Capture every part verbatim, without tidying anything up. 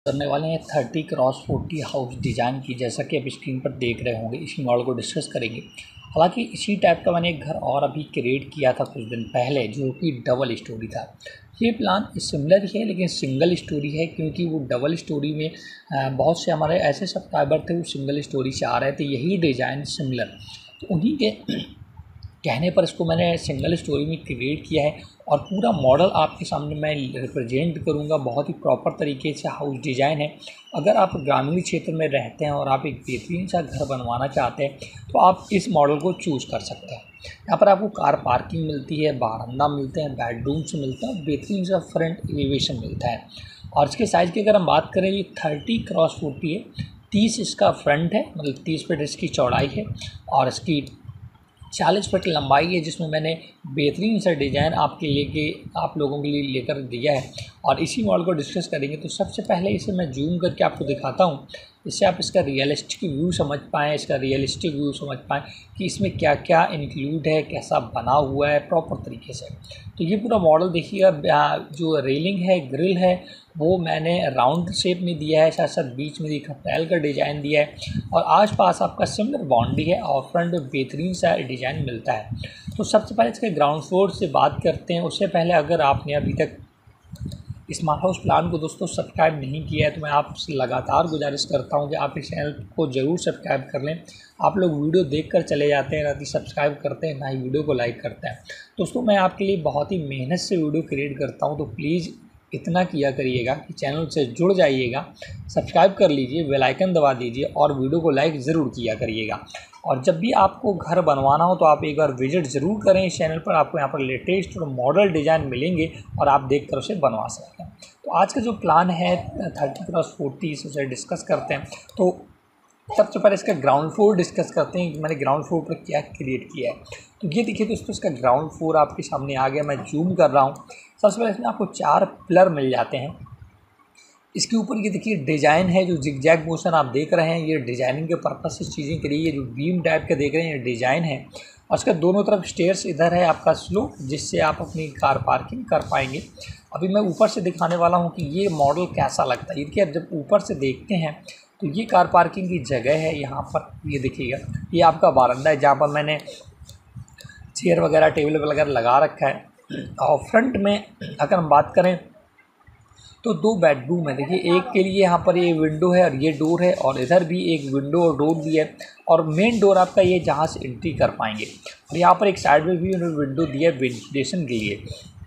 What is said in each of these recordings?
करने वाले हैं thirty cross forty house design की। जैसा कि आप स्क्रीन पर देख रहे होंगे, इसी मॉडल को डिस्कस करेंगे। हालांकि इसी टाइप का मैंने एक घर और अभी क्रिएट किया था कुछ दिन पहले, जो कि डबल स्टोरी था। ये प्लान सिमिलर ही है लेकिन सिंगल स्टोरी है, क्योंकि वो डबल स्टोरी में बहुत से हमारे ऐसे सब्सक्राइबर थे वो सिंगल स्टोरी से आ रहे थे, यही डिज़ाइन सिमिलर, तो उन्हीं के कहने पर इसको मैंने सिंगल स्टोरी में क्रिएट किया है। और पूरा मॉडल आपके सामने मैं रिप्रेजेंट करूंगा। बहुत ही प्रॉपर तरीके से हाउस डिज़ाइन है। अगर आप ग्रामीण क्षेत्र में रहते हैं और आप एक बेहतरीन सा घर बनवाना चाहते हैं तो आप इस मॉडल को चूज़ कर सकते हैं। यहाँ पर आपको कार पार्किंग मिलती है, बारंदा मिलते हैं, बेडरूम्स मिलते हैं, बेहतरीन सा फ्रंट एलिवेशन मिलता है। और इसके साइज़ की अगर हम बात करें, ये थर्टी क्रॉस फोर्टी है। तीस इसका फ्रंट है, मतलब तीस फीट इसकी चौड़ाई है और इसकी चालीस फीट लंबाई है, जिसमें मैंने बेहतरीन सा डिज़ाइन आपके लेके आप लोगों के लिए लेकर दिया है। और इसी मॉडल को डिस्कस करेंगे। तो सबसे पहले इसे मैं जूम करके आपको दिखाता हूँ, इससे आप इसका रियलिस्टिक व्यू समझ पाएँ, इसका रियलिस्टिक व्यू समझ पाएँ कि इसमें क्या क्या इंक्लूड है, कैसा बना हुआ है प्रॉपर तरीके से। तो ये पूरा मॉडल देखिएगा, जो रेलिंग है, ग्रिल है, वो मैंने राउंड शेप में दिया है, साथ साथ बीच में एक पैल का डिज़ाइन दिया है और आसपास आपका सिमिलर बाउंड्री है और फ्रंट में बेहतरीन सा डिज़ाइन मिलता है। तो सबसे पहले इसके ग्राउंड फ्लोर से बात करते हैं। उससे पहले अगर आपने अभी तक स्मार्ट हाउस प्लान को दोस्तों सब्सक्राइब नहीं किया है तो मैं आपसे लगातार गुजारिश करता हूं कि आप इस चैनल को ज़रूर सब्सक्राइब कर लें। आप लोग वीडियो देखकर चले जाते हैं, ना ही सब्सक्राइब करते हैं, ना ही वीडियो को लाइक करते हैं। दोस्तों, मैं आपके लिए बहुत ही मेहनत से वीडियो क्रिएट करता हूं, तो प्लीज़ इतना किया करिएगा कि चैनल से जुड़ जाइएगा, सब्सक्राइब कर लीजिए, बेल आइकन दबा दीजिए और वीडियो को लाइक ज़रूर किया करिएगा। और जब भी आपको घर बनवाना हो तो आप एक बार विजिट ज़रूर करें इस चैनल पर। आपको यहाँ पर लेटेस्ट और मॉडल डिज़ाइन मिलेंगे और आप देख कर उसे बनवा सकते हैं। तो आज का जो प्लान है थर्टी क्रॉस फोर्टी, उसे डिस्कस करते हैं। तो सबसे पहले इसका ग्राउंड फ्लोर डिस्कस करते हैं कि मैंने ग्राउंड फ्लोर पर क्या क्रिएट किया है। तो ये देखिए दोस्तों, इसका ग्राउंड फ्लोर आपके सामने आ गया। मैं जूम कर रहा हूँ। सबसे पहले इसमें आपको चार पिलर मिल जाते हैं। इसके ऊपर ये देखिए डिज़ाइन है, जो जिगजैग मोशन आप देख रहे हैं, ये डिज़ाइनिंग के पर्पस से चीज़ें करी है। जो बीम टाइप के देख रहे हैं ये डिज़ाइन है। और इसका दोनों तरफ स्टेयर्स, इधर है आपका स्लोप, जिससे आप अपनी कार पार्किंग कर पाएंगे। अभी मैं ऊपर से दिखाने वाला हूँ कि ये मॉडल कैसा लगता है। ये देखिए, जब ऊपर से देखते हैं तो ये कार पार्किंग की जगह है। यहाँ पर ये देखिएगा, ये आपका बारंदा है जहाँ पर मैंने चेयर वगैरह, टेबल वगैरह लगा रखा है। और फ्रंट में अगर हम बात करें तो दो बेडरूम है। देखिए, एक के लिए यहाँ पर ये विंडो है और ये डोर है, और इधर भी एक विंडो और डोर भी है। और मेन डोर आपका ये जहाँ से एंट्री कर पाएंगे। और यहाँ पर एक साइड में भी उन्होंने विंडो दिया है वेंटिलेशन के लिए।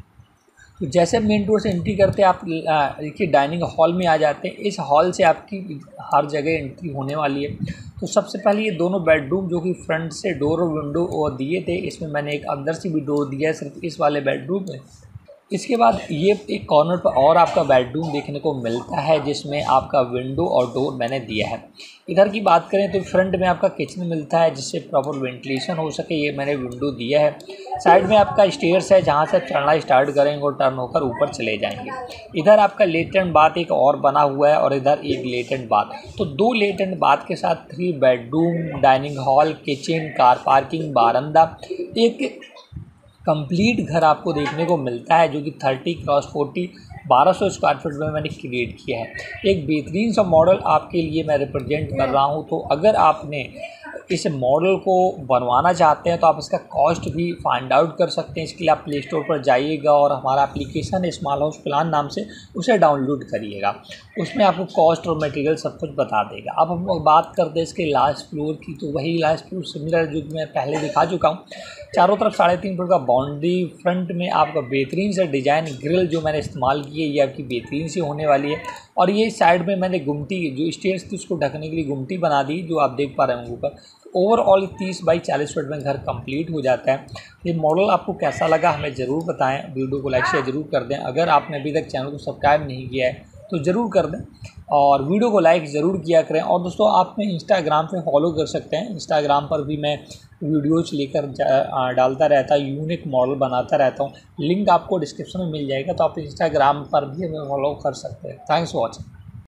तो जैसे मेन डोर से एंट्री करते हैं आप देखिए डाइनिंग हॉल में आ जाते हैं। इस हॉल से आपकी हर जगह एंट्री होने वाली है। तो सबसे पहले ये दोनों बेडरूम जो कि फ्रंट से डोर और विंडो और दिए थे, इसमें मैंने एक अंदर से भी डोर दिया है सिर्फ इस वाले बेडरूम में। इसके बाद ये एक कॉर्नर पर और आपका बेडरूम देखने को मिलता है, जिसमें आपका विंडो और डोर मैंने दिया है। इधर की बात करें तो फ्रंट में आपका किचन मिलता है, जिससे प्रॉपर वेंटिलेशन हो सके, ये मैंने विंडो दिया है। साइड में आपका स्टेयर्स है, जहाँ से चढ़ना स्टार्ट करेंगे और टर्न होकर ऊपर चले जाएंगे। इधर आपका लेटेंट बाथ एक और बना हुआ है और इधर एक लेटेंट बाथ। तो दो लेटेंट बाथ के साथ three bedroom, dining hall, kitchen, car parking, बारंदा, एक कंप्लीट घर आपको देखने को मिलता है, जो कि थर्टी क्रॉस फोर्टी बारह सौ स्क्वायर फीट में मैंने क्रिएट किया है। एक बेहतरीन सा मॉडल आपके लिए मैं रिप्रेजेंट कर रहा हूं। तो अगर आपने इस मॉडल को बनवाना चाहते हैं तो आप इसका कॉस्ट भी फाइंड आउट कर सकते हैं। इसके लिए आप प्ले स्टोर पर जाइएगा और हमारा एप्लीकेशन है स्मॉल हाउस प्लान नाम से, उसे डाउनलोड करिएगा। उसमें आपको कॉस्ट और मटेरियल सब कुछ बता देगा। अब हम बात करते हैं इसके लास्ट फ्लोर की। तो वही लास्ट फ्लोर सिमिलर जो मैं पहले दिखा चुका हूँ। चारों तरफ साढ़े तीन फुट का बाउंड्री, फ्रंट में आपका बेहतरीन से डिज़ाइन, ग्रिल जो मैंने इस्तेमाल की है ये आपकी बेहतरीन सी होने वाली है। और ये साइड में मैंने गुमटी, जो स्टेयर्स थी उसको ढकने के लिए गुमटी बना दी, जो आप देख पा रहे होंगे ऊपर। ओवरऑल तीस बाई चालीस फीट में घर कंप्लीट हो जाता है। ये मॉडल आपको कैसा लगा हमें ज़रूर बताएं। वीडियो को लाइक शेयर ज़रूर कर दें। अगर आपने अभी तक चैनल को सब्सक्राइब नहीं किया है तो ज़रूर कर दें और वीडियो को लाइक ज़रूर किया करें। और दोस्तों, आप मैं इंस्टाग्राम पे फॉलो कर सकते हैं। इंस्टाग्राम पर भी मैं वीडियोज लेकर डालता रहता, यूनिक मॉडल बनाता रहता हूँ। लिंक आपको डिस्क्रिप्शन में मिल जाएगा, तो आप इंस्टाग्राम पर भी हमें फॉलो कर सकते हैं। Thanks for watching.